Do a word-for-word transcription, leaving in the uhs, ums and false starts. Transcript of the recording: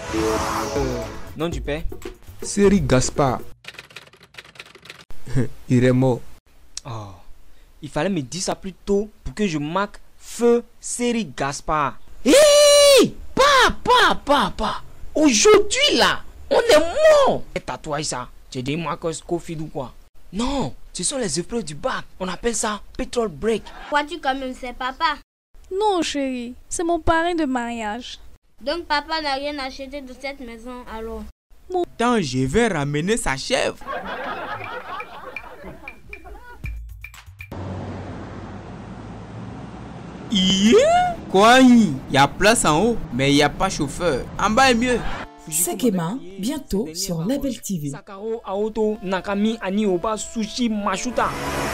Euh, nom du père? Seri Gaspard. Il est mort. Oh, il fallait me dire ça plus tôt pour que je marque feu Seri Gaspard. Hé, hey, pas, pas, pas, pas. Aujourd'hui là, on est mort. Et tatouage ça, tu dis moi que Scofield ou quoi? Non, ce sont les épreuves du bac. On appelle ça petrol break. Vois-tu quand même, c'est papa. Non chérie, c'est mon parrain de mariage. Donc papa n'a rien acheté de cette maison alors. Tant je vais ramener sa chèvre. Yeah! Quoi? Il y a place en haut, mais il n'y a pas chauffeur. En bas est mieux. Sekema, bientôt sur Label T V. Sakaro Aoto Nakami Ani Oba Sushi Mashuta.